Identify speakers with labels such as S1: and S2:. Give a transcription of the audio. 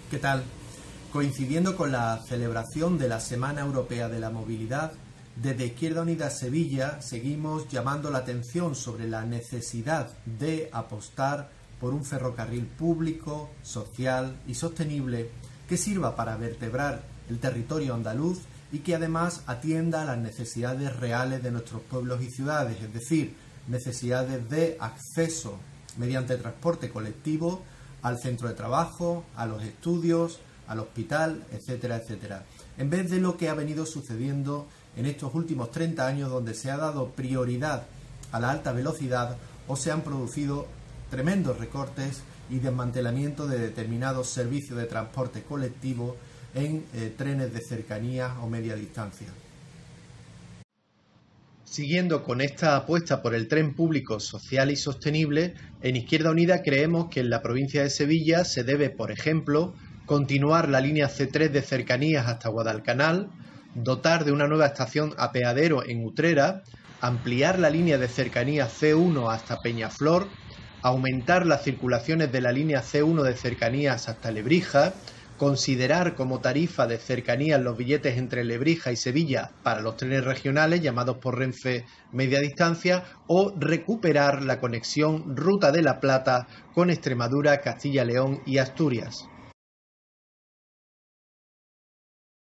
S1: ¿Qué tal? Coincidiendo con la celebración de la Semana Europea de la Movilidad, desde Izquierda Unida Sevilla seguimos llamando la atención sobre la necesidad de apostar por un ferrocarril público, social y sostenible que sirva para vertebrar el territorio andaluz y que además atienda a las necesidades reales de nuestros pueblos y ciudades, es decir, necesidades de acceso mediante transporte colectivo al centro de trabajo, a los estudios, al hospital, etcétera, etcétera. En vez de lo que ha venido sucediendo en estos últimos 30 años, donde se ha dado prioridad a la alta velocidad o se han producido tremendos recortes y desmantelamiento de determinados servicios de transporte colectivo en trenes de cercanía o media distancia. Siguiendo con esta apuesta por el tren público social y sostenible, en Izquierda Unida creemos que en la provincia de Sevilla se debe, por ejemplo, continuar la línea C3 de cercanías hasta Guadalcanal, dotar de una nueva estación apeadero en Utrera, ampliar la línea de cercanías C1 hasta Peñaflor, aumentar las circulaciones de la línea C1 de cercanías hasta Lebrija, considerar como tarifa de cercanías los billetes entre Lebrija y Sevilla para los trenes regionales llamados por Renfe media distancia o recuperar la conexión Ruta de la Plata con Extremadura, Castilla y León y Asturias.